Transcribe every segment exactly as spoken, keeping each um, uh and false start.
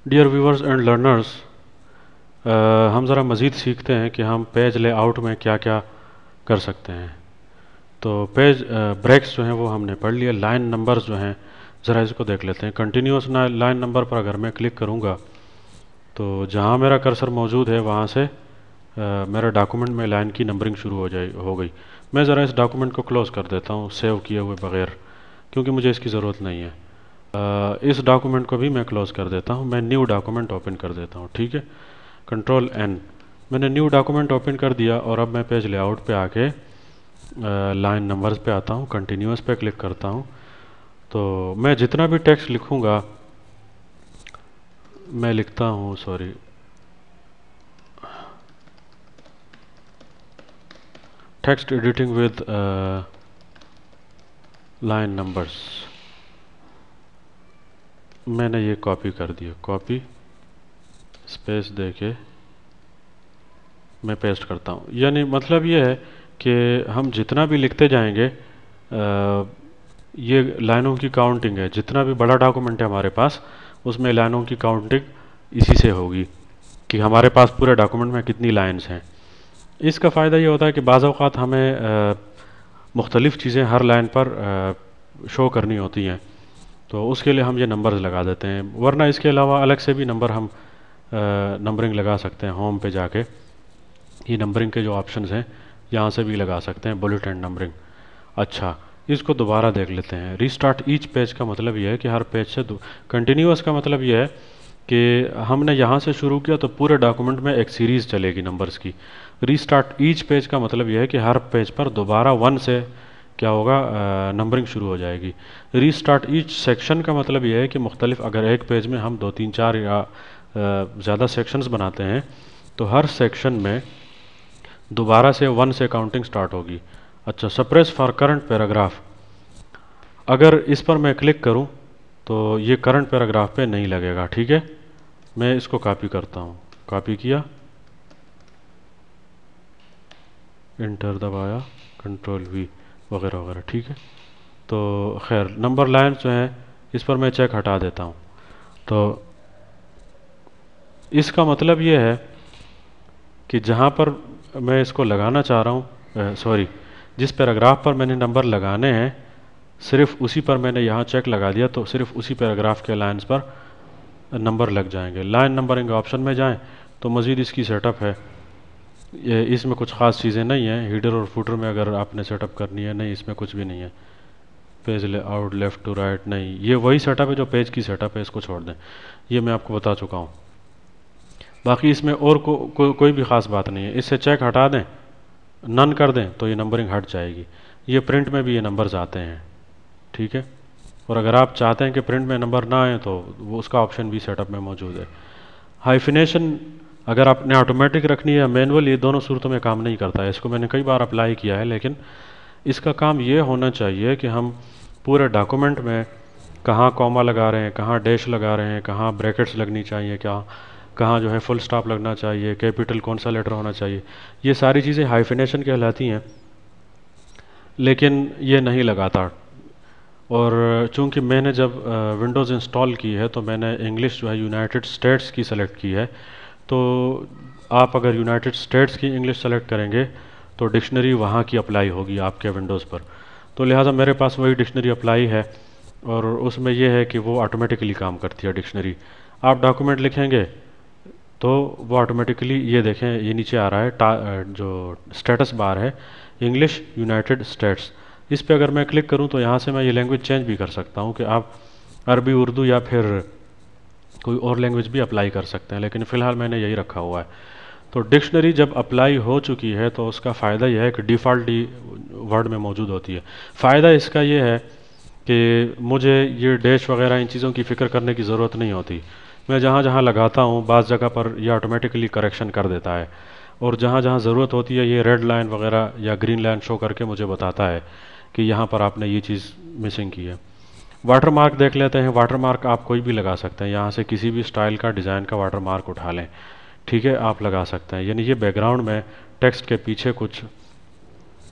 Dear viewers and learners, हम ज़रा मज़ीद सीखते हैं कि हम पेज लेआउट में क्या क्या कर सकते हैं। तो पेज ब्रेक्स जो हैं वो हमने पढ़ लिए। लाइन नंबर्स जो हैं ज़रा इसको देख लेते हैं। कंटिन्यूस लाइन नंबर पर अगर मैं क्लिक करूँगा तो जहाँ मेरा कर्सर मौजूद है वहाँ से uh, मेरा डॉक्यूमेंट में लाइन की नंबरिंग शुरू हो जाए हो गई। मैं ज़रा इस डॉक्यूमेंट को क्लोज़ कर देता हूँ सेव किए हुए बगैर, क्योंकि मुझे इसकी ज़रूरत नहीं है। uh, इस डॉक्यूमेंट को भी मैं क्लोज़ कर देता हूँ। मैं न्यू डॉक्यूमेंट ओपन कर देता हूँ। ठीक है, कंट्रोल एन। मैंने न्यू डॉक्यूमेंट ओपन कर दिया और अब मैं पेज लेआउट पे आके लाइन नंबर्स पे आता हूँ, कंटिन्यूस पे क्लिक करता हूँ। तो मैं जितना भी टेक्स्ट लिखूँगा, मैं लिखता हूँ sorry text editing with line numbers. मैंने ये कॉपी कर दिया, कॉपी स्पेस देके मैं पेस्ट करता हूँ। यानी मतलब ये है कि हम जितना भी लिखते जाएंगे आ, ये लाइनों की काउंटिंग है। जितना भी बड़ा डॉक्यूमेंट है हमारे पास, उसमें लाइनों की काउंटिंग इसी से होगी कि हमारे पास पूरे डॉक्यूमेंट में कितनी लाइंस हैं। इसका फ़ायदा ये होता है कि बाज़ औक़ात हमें मुख्तलिफ़ चीज़ें हर लाइन पर शो करनी होती हैं, तो उसके लिए हम ये नंबर्स लगा देते हैं। वरना इसके अलावा अलग से भी नंबर हम नंबरिंग लगा सकते हैं। होम पे जाके ये नंबरिंग के जो ऑप्शंस हैं यहाँ से भी लगा सकते हैं, बुलेट एंड नंबरिंग। अच्छा, इसको दोबारा देख लेते हैं। रीस्टार्ट ईच पेज का मतलब ये है कि हर पेज से कंटिन्यूअस का मतलब ये है कि हमने यहाँ से शुरू किया तो पूरे डॉक्यूमेंट में एक सीरीज़ चलेगी नंबर्स की। रीस्टार्ट ईच पेज का मतलब यह है कि हर पेज पर दोबारा वन से क्या होगा, नंबरिंग शुरू हो जाएगी। रीस्टार्ट ईच सेक्शन का मतलब यह है कि मुख्तलिफ अगर एक पेज में हम दो तीन चार या ज़्यादा सेक्शंस बनाते हैं तो हर सेक्शन में दोबारा से वन से काउंटिंग स्टार्ट होगी। अच्छा, सप्रेस फॉर करंट पैराग्राफ, अगर इस पर मैं क्लिक करूं तो ये करंट पैराग्राफ पे नहीं लगेगा। ठीक है, मैं इसको कॉपी करता हूं। कॉपी किया, इंटर दबाया, कंट्रोल वी वगैरह वगैरह। ठीक है, तो खैर नंबर लाइन जो है इस पर मैं चेक हटा देता हूं। तो इसका मतलब ये है कि जहां पर मैं इसको लगाना चाह रहा हूँ, सॉरी जिस पैराग्राफ पर मैंने नंबर लगाने हैं सिर्फ उसी पर मैंने यहाँ चेक लगा दिया, तो सिर्फ उसी पैराग्राफ के लाइंस पर नंबर लग जाएंगे। लाइन नंबरिंग ऑप्शन में जाएं तो मज़ीद इसकी सेटअप है। ये इसमें कुछ ख़ास चीज़ें नहीं हैं। हीडर और फुटर में अगर आपने सेटअप करनी है, नहीं इसमें कुछ भी नहीं है। Page layout left to right नहीं, ये वही सेटअप है जो पेज की सेटअप है, इसको छोड़ दें। ये मैं आपको बता चुका हूँ। बाकी इसमें और को, को, कोई भी ख़ास बात नहीं है। इससे चेक हटा दें, नन कर दें तो ये नंबरिंग हट जाएगी। ये प्रिंट में भी ये नंबर्स आते हैं। ठीक है, और अगर आप चाहते हैं कि प्रिंट में नंबर ना आए तो वो उसका ऑप्शन भी सेटअप में मौजूद है। हाइफिनेशन अगर आपने ऑटोमेटिक रखनी है या मैनुअल, ये दोनों सूरतों में काम नहीं करता है। इसको मैंने कई बार अप्लाई किया है, लेकिन इसका काम ये होना चाहिए कि हम पूरे डॉक्यूमेंट में कहाँ कॉमा लगा रहे हैं, कहाँ डैश लगा रहे हैं, कहाँ ब्रैकेट्स लगनी चाहिए, क्या कहाँ जो है फुल स्टॉप लगना चाहिए, कैपिटल कौन सा लेटर होना चाहिए, ये सारी चीज़ें हाइफिनेशन कहलाती हैं। लेकिन ये नहीं लगाता। और चूंकि मैंने जब विंडोज़ इंस्टॉल की है तो मैंने इंग्लिश जो है यूनाइटेड स्टेट्स की सेलेक्ट की है। तो आप अगर यूनाइटेड स्टेट्स की इंग्लिश सेलेक्ट करेंगे तो डिक्शनरी वहाँ की अप्लाई होगी आपके विंडोज़ पर। तो लिहाजा मेरे पास वही डिक्शनरी अप्लाई है और उसमें यह है कि वो ऑटोमेटिकली काम करती है डिक्शनरी। आप डॉक्यूमेंट लिखेंगे तो वो ऑटोमेटिकली, ये देखें ये नीचे आ रहा है जो स्टेटस बार है, इंग्लिश यूनाइटेड स्टेट्स। इस पे अगर मैं क्लिक करूं तो यहाँ से मैं ये लैंग्वेज चेंज भी कर सकता हूँ कि आप अरबी, उर्दू या फिर कोई और लैंग्वेज भी अप्लाई कर सकते हैं, लेकिन फ़िलहाल मैंने यही रखा हुआ है। तो डिक्शनरी जब अप्लाई हो चुकी है तो उसका फ़ायदा यह है कि डिफ़ॉल्ट डी वर्ड में मौजूद होती है। फ़ायदा इसका ये है कि मुझे ये डैश वगैरह इन चीज़ों की फ़िक्र करने की ज़रूरत नहीं होती। मैं जहाँ जहाँ लगाता हूँ बाज़ जगह पर यह ऑटोमेटिकली करेक्शन कर देता है, और जहाँ जहाँ ज़रूरत होती है ये रेड लाइन वगैरह या ग्रीन लाइन शो करके मुझे बताता है कि यहाँ पर आपने ये चीज़ मिसिंग की है। वाटर मार्क देख लेते हैं। वाटर मार्क आप कोई भी लगा सकते हैं, यहाँ से किसी भी स्टाइल का, डिज़ाइन का वाटर मार्क उठा लें। ठीक है, आप लगा सकते हैं। यानी ये बैकग्राउंड में टेक्स्ट के पीछे कुछ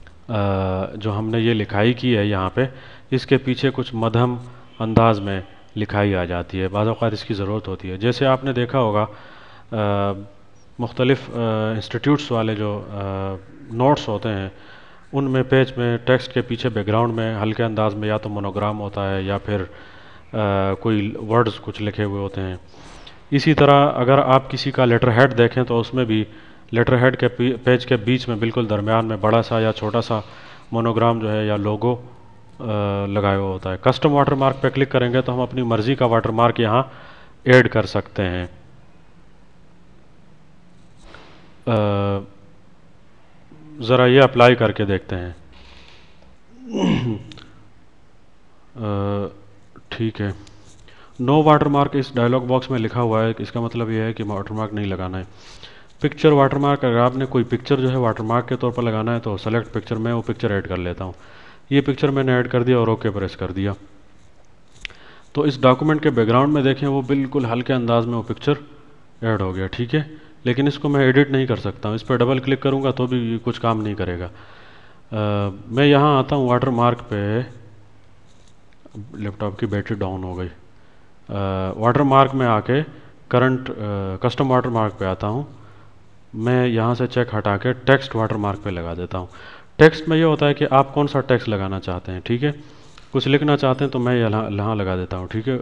आ, जो हमने ये लिखाई की है यहाँ पे, इसके पीछे कुछ मध्यम अंदाज में लिखाई आ जाती है, बाज़ औक़ात इसकी ज़रूरत होती है। जैसे आपने देखा होगा मुख्तलिफ़ इंस्टीट्यूट्स वाले जो नोट्स होते हैं उनमें पेज में टेक्स्ट के पीछे बैकग्राउंड में हल्के अंदाज में या तो मोनोग्राम होता है या फिर आ, कोई वर्ड्स कुछ लिखे हुए होते हैं। इसी तरह अगर आप किसी का लेटर हेड देखें तो उसमें भी लेटर हेड के पेज के बीच में बिल्कुल दरमियान में बड़ा सा या छोटा सा मोनोग्राम जो है या लोगो लगाया हुआ होता है। कस्टम वाटरमार्क पे क्लिक करेंगे तो हम अपनी मर्ज़ी का वाटरमार्क यहाँ ऐड कर सकते हैं। ज़रा ये अप्लाई करके देखते हैं। ठीक है, नो वाटरमार्क इस डायलॉग बॉक्स में लिखा हुआ है, इसका मतलब ये है कि वाटरमार्क नहीं लगाना है। पिक्चर वाटरमार्क, अगर आपने कोई पिक्चर जो है वाटरमार्क के तौर पर लगाना है तो सेलेक्ट पिक्चर, में वो पिक्चर ऐड कर लेता हूँ। ये पिक्चर मैंने ऐड कर दिया और ओके प्रेस कर दिया। तो इस डॉक्यूमेंट के बैकग्राउंड में देखें वो बिल्कुल हल्के अंदाज में वो पिक्चर ऐड हो गया, ठीक है। लेकिन इसको मैं एडिट नहीं कर सकता हूँ, इस पर डबल क्लिक करूँगा तो भी कुछ काम नहीं करेगा। आ, मैं यहाँ आता हूँ वाटरमार्क पे, लैपटॉप की बैटरी डाउन हो गई। वाटरमार्क में आके करंट कस्टम वाटरमार्क पे आता हूँ। मैं यहाँ से चेक हटा के टेक्स्ट वाटरमार्क पे लगा देता हूँ। टेक्स्ट में ये होता है कि आप कौन सा टेक्स्ट लगाना चाहते हैं, ठीक है। कुछ लिखना चाहते हैं तो मैं यहाँ यहाँ लगा देता हूँ, ठीक है।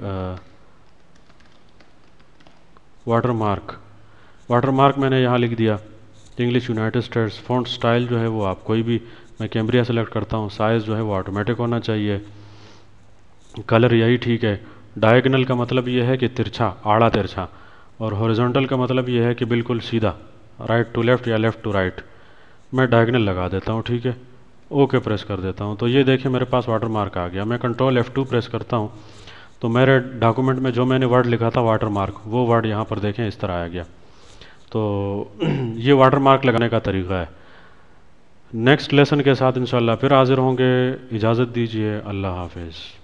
वाटरमार्क वाटरमार्क मैंने यहाँ लिख दिया English United States. Font style जो है वो आप कोई भी, मैं कैम्ब्रिया सेलेक्ट करता हूँ। साइज़ जो है वो ऑटोमेटिक होना चाहिए। कलर यही ठीक है। डायगनल का मतलब ये है कि तिरछा, आड़ा तिरछा, और हॉरिजॉन्टल का मतलब ये है कि बिल्कुल सीधा, राइट टू लेफ़्ट या लेफ़्ट टू राइट। मैं डायगनल लगा देता हूँ, ठीक है। ओके प्रेस कर देता हूँ तो ये देखिए मेरे पास वाटरमार्क आ गया। मैं कंट्रोल एफ़ टू प्रेस करता हूँ तो मेरे डॉक्यूमेंट में जो मैंने वर्ड लिखा था वाटरमार्क, वो वर्ड यहाँ पर देखें इस तरह आ गया। तो ये वाटरमार्क लगाने का तरीका है। नेक्स्ट लेसन के साथ इंशाल्लाह फिर हाजिर होंगे। इजाज़त दीजिए, अल्लाह हाफिज़।